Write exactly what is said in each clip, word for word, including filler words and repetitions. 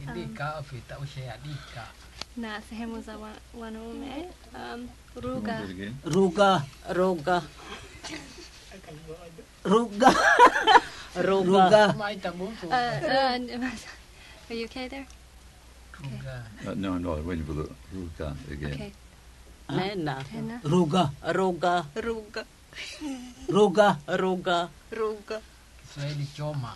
Indika afita ushea dika. Na sehemu za wa, wanaume um, ruga. Ruga. Ruga. Ruga. Ruga. Uh, uh, are you okay there? Ruga. Uh, no, no, I'm waiting for the ruga again. Okay. Nena. Tena. Ruga. Ruga. Ruga. Ruga. Ruga. Ruga. Kiswahili choma.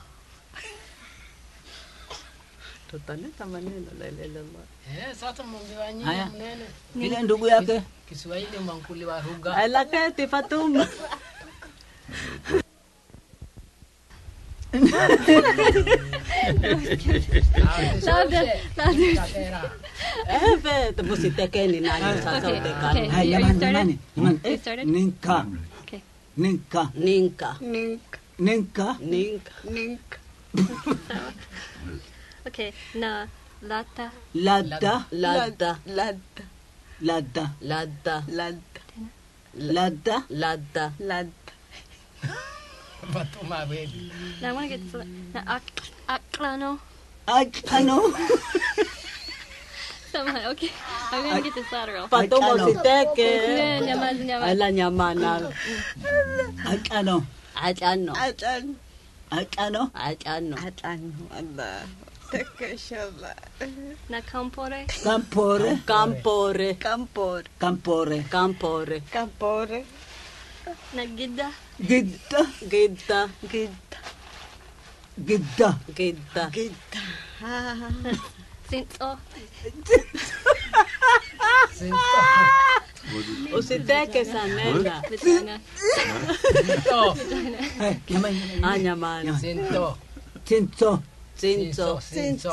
Tutaleta maneno lelele. Eh, sasa mwambiwa nyinyi Haya. mnene. Ile ndugu yake. Kiswahili mankuli wa ruga. Alakati Fatuma. Eh, te musitekeni nani sasa Okay, utekani. okay. Hai, Are you jamani, started? jamani. You started? Ninka. Okay. Ninka. Ninka. Ninka. Ninka. Ninka. Ninka. Okay. Na lata. Lada. Lada. Lada. Lada. Lada. Lada. Lada. Lada. Lada. Fatuma baby. Now I want to get to na ak aklano. Ano? Somehow, okay. I'm gonna get this lateral. Fatuma Ano? usiteke. Yeah, nyaman, nyaman. Ala nyamana. Ano? Achano. Atan. Ano? Achano. Atan. Allah. Takashala. Na kampore. Campore. Campore. Kampor. Campore. Campore. Kampore. Na gida. Gidda. Gidda. Gida. Gidda. Gidda. Gida. Sinto. Sinto. Usiteke sanena. Vagina. Sinto. Hey, yaman. Ah, nyamana. Sinto. Tinto. Cinto. Sinto.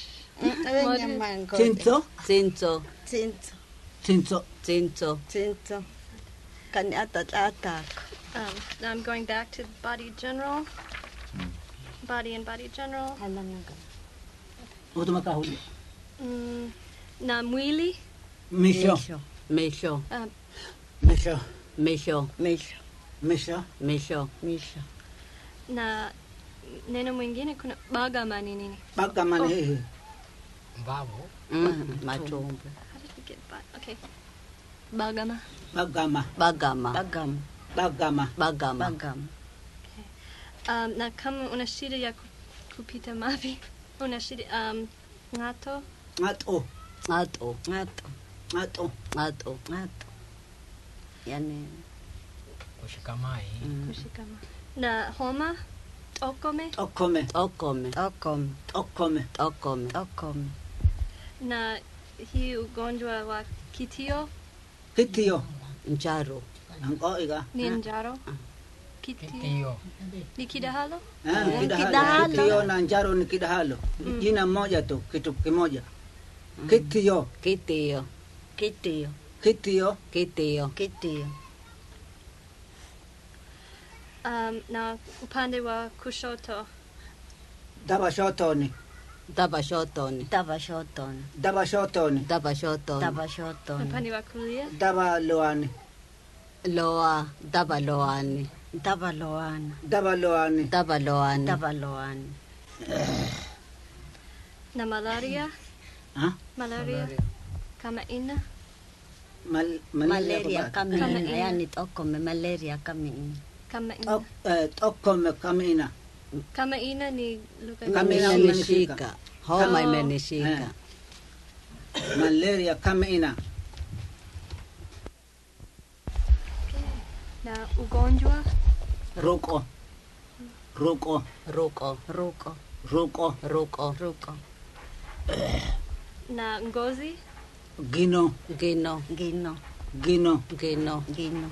Tinto. Cinto. Sinto. Tinto. Cinto. Sinto. Kanyata atak. Um, now I'm going back to body general. Body and body general. Huwag makahuli. Mm, na mwili. Misho. Misho. Um, Misho. Misho. Misho. Misho. Misho. Misho. Na neno mwingine kuna bagama ni nini? Bagama ni hii. Mbavu. Mm, machombe. How did we get ba? Okay. Bagama. Bagama. Bagama. Bagama. Bagama. Bagama. Bagama. Okay. Um, na kama una shida ya ku- kupita mavi, una shida um ngato. Ngato. Ngato. Ngato. Ngato. Ngato. Ngato. Yani Kushikamai. kushikama. Na homa. Okome. Okome. Okome. Okome. Okome. Okome. Okome. Na hii ugonjwa wa kitio Kitio. Njaro. Ang iga. ni njaro. Kitio. Kitio. Ni kidahalo? Eh, Kidahalo. kidahalo. Kitio na njaro ni kidahalo. Jina moja tu, kitu kimoja. Kitio. Kitio. Kitio. Kitio. Kitio. Kitio. Um, na upande wa kushoto. Dabashotoni. Dabashotoni. Dabashotoni. Dabashotoni. Dabashotoni. Dabashotoni. Upande wa kulia. Dabaloani. Loa. Dabaloani. Dabaloana. Dabaloani. Dabaloani. Dabaloani. Na malaria. Ha? Malaria. Kama ina. Mal Malaria kama kama ina. Yani okome malaria kama ina. Kama ina. eh okome kamina. Kama ina ni lugha Kama ina ya- Imenishika. Homa Oh. imenishika. Malaria kamina. na ugonjwa. Ruko. Ruko. Ruko. Ruko. Ruko. Ruko. Ruko. Na ngozi. Gino. Gino. Gino. Gino. Gino. Gino.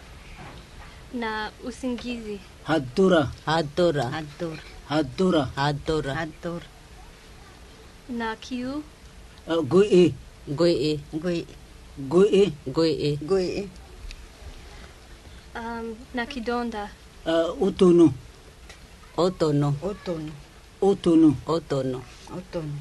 Na usingizi. Hadura. Hadura. Hadur. Hadura. Hadura. Hadur. Na kiu. Uh, Gui. Gui. Gui. Gui. Gui. Gui. Um, na kidonda. Uh, utunu. Otono. Otono. Utunu. Otono. Otono.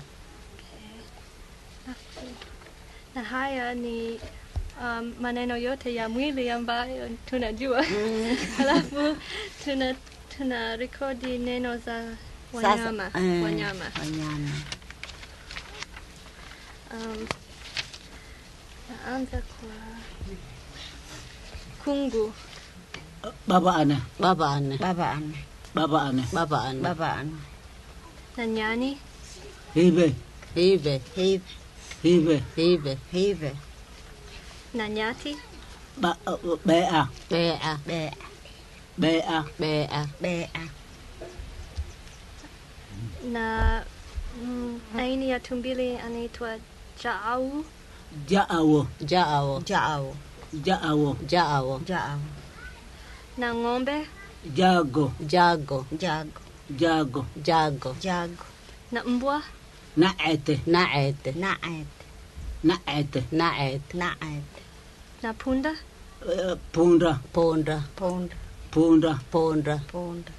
Na haya ni um, maneno yote ya mwili ambayo tunajua. Halafu tuna tuna rekodi neno za wanyama. Sasa, eh, Wanyama. Wanyama. Um, naanza kwa kungu. Baba ana. Baba ane. Baba ane. Baba ana. Baba ane. Baba ane. Na nyani. Hive. Hive. Hive. Hive. Hive. Hive. Na nyati. Ba bea. Bea. Bea. Bea. Bea. Bea. Na mm, aina ya tumbili anaitwa jaau. Jaawo. Jaawo. Jao. Jaawo. Jaawo. Jao. Na ng'ombe. Jago. Jago. Jago. Jago. Jago. Jago. Na mbwa. Naete. Naete. Naet. Naete. Naete. Naet. Na punda. Punda. Punda. Pond. Punda. Punda. Pond.